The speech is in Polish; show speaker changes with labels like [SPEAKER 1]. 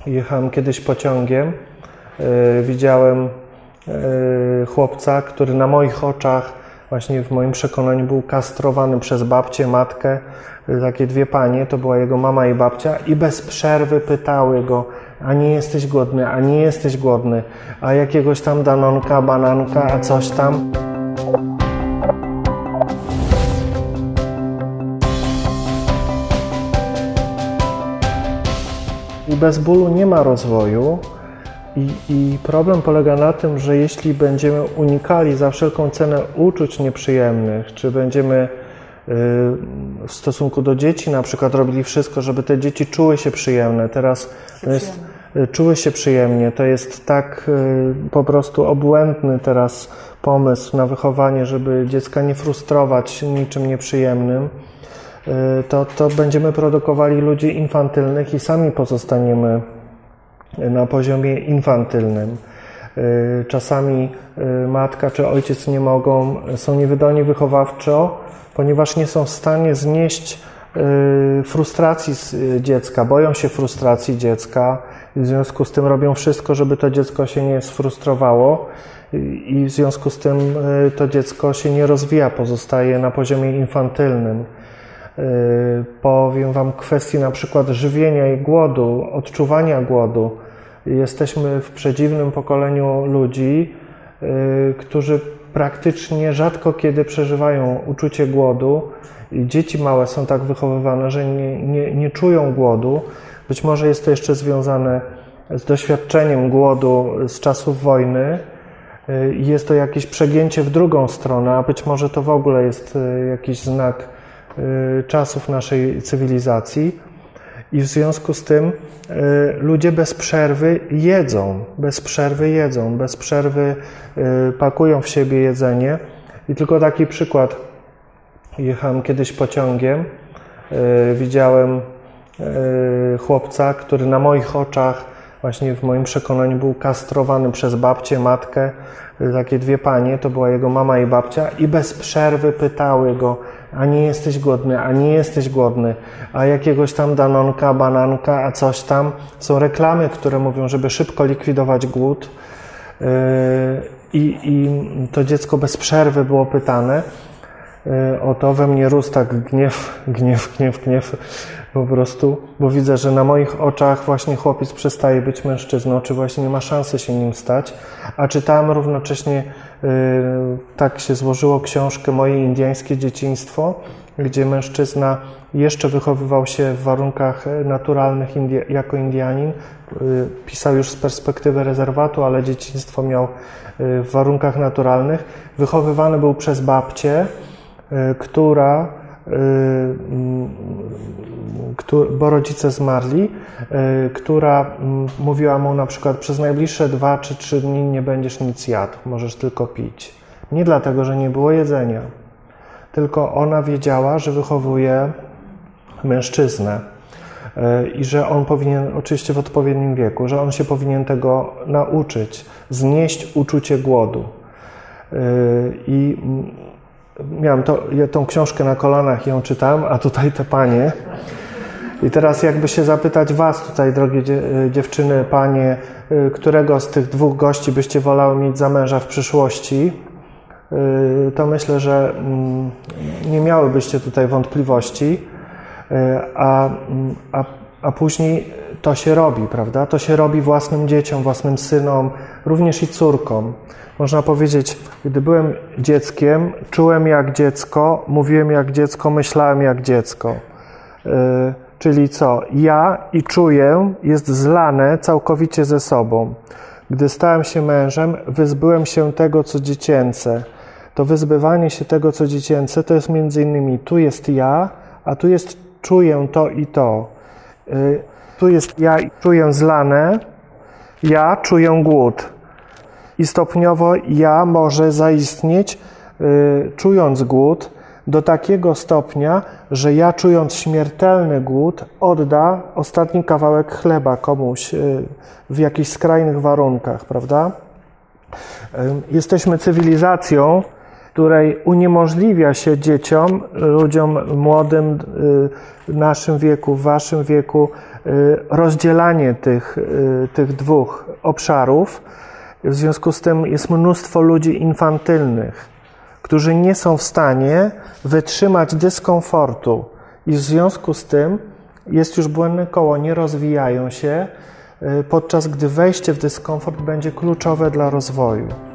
[SPEAKER 1] Jechałem kiedyś pociągiem, widziałem chłopca, który na moich oczach, właśnie w moim przekonaniu, był kastrowany przez babcię, matkę, takie dwie panie, to była jego mama i babcia, i bez przerwy pytały go: a nie jesteś głodny, a nie jesteś głodny, a jakiegoś tam danonka, bananka, a coś tam. I bez bólu nie ma rozwoju i problem polega na tym, że jeśli będziemy unikali za wszelką cenę uczuć nieprzyjemnych, czy będziemy w stosunku do dzieci na przykład robili wszystko, żeby te dzieci czuły się przyjemne. Teraz czuły się przyjemnie. To jest tak po prostu obłędny teraz pomysł na wychowanie, żeby dziecka nie frustrować niczym nieprzyjemnym. To będziemy produkowali ludzi infantylnych i sami pozostaniemy na poziomie infantylnym. Czasami matka czy ojciec nie mogą, są niewydolni wychowawczo, ponieważ nie są w stanie znieść frustracji dziecka, boją się frustracji dziecka i w związku z tym robią wszystko, żeby to dziecko się nie sfrustrowało i w związku z tym to dziecko się nie rozwija, pozostaje na poziomie infantylnym. Powiem Wam kwestii na przykład żywienia i głodu, odczuwania głodu. Jesteśmy w przedziwnym pokoleniu ludzi, którzy praktycznie rzadko kiedy przeżywają uczucie głodu. I dzieci małe są tak wychowywane, że nie czują głodu. Być może jest to jeszcze związane z doświadczeniem głodu z czasów wojny. Jest to jakieś przegięcie w drugą stronę, a być może to w ogóle jest jakiś znak czasów naszej cywilizacji. I w związku z tym ludzie bez przerwy jedzą, bez przerwy pakują w siebie jedzenie. I tylko taki przykład. Jechałem kiedyś pociągiem, widziałem chłopca, który na moich oczach, właśnie w moim przekonaniu, był kastrowany przez babcię, matkę, takie dwie panie, to była jego mama i babcia, i bez przerwy pytały go: a nie jesteś głodny, a nie jesteś głodny, a jakiegoś tam danonka, bananka, a coś tam. Są reklamy, które mówią, żeby szybko likwidować głód. I to dziecko bez przerwy było pytane o to. We mnie rósł tak gniew po prostu, bo widzę, że na moich oczach właśnie chłopiec przestaje być mężczyzną, czy właśnie nie ma szansy się nim stać. A czytałem równocześnie, tak się złożyło, książkę Moje indyjskie dzieciństwo, gdzie mężczyzna jeszcze wychowywał się w warunkach naturalnych jako Indianin. Pisał już z perspektywy rezerwatu, ale dzieciństwo miał w warunkach naturalnych. Wychowywany był przez babcię, bo rodzice zmarli, która mówiła mu na przykład: przez najbliższe 2 czy 3 dni nie będziesz nic jadł, możesz tylko pić. Nie dlatego, że nie było jedzenia, tylko ona wiedziała, że wychowuje mężczyznę i że on powinien, oczywiście w odpowiednim wieku, że on się powinien tego nauczyć, znieść uczucie głodu. I miałem tą książkę na kolanach i ją czytałem, a tutaj te panie. I teraz jakby się zapytać Was tutaj, drogie dziewczyny, panie, którego z tych dwóch gości byście wolały mieć za męża w przyszłości, to myślę, że nie miałybyście tutaj wątpliwości, a później to się robi, prawda? To się robi własnym dzieciom, własnym synom, również i córkom. Można powiedzieć, gdy byłem dzieckiem, czułem jak dziecko, mówiłem jak dziecko, myślałem jak dziecko. Czyli co? Ja i czuję jest zlane całkowicie ze sobą. Gdy stałem się mężem, wyzbyłem się tego, co dziecięce. To wyzbywanie się tego, co dziecięce, to jest między innymi tu jest ja, a tu jest czuję to i to. Tu jest ja i czuję zlane, ja czuję głód. I stopniowo ja może zaistnieć, czując głód, do takiego stopnia, że ja, czując śmiertelny głód, odda ostatni kawałek chleba komuś w jakichś skrajnych warunkach, prawda? Jesteśmy cywilizacją, której uniemożliwia się dzieciom, ludziom młodym, w naszym wieku, w waszym wieku, rozdzielanie tych dwóch obszarów. W związku z tym jest mnóstwo ludzi infantylnych, którzy nie są w stanie wytrzymać dyskomfortu i w związku z tym jest już błędne koło, nie rozwijają się, podczas gdy wejście w dyskomfort będzie kluczowe dla rozwoju.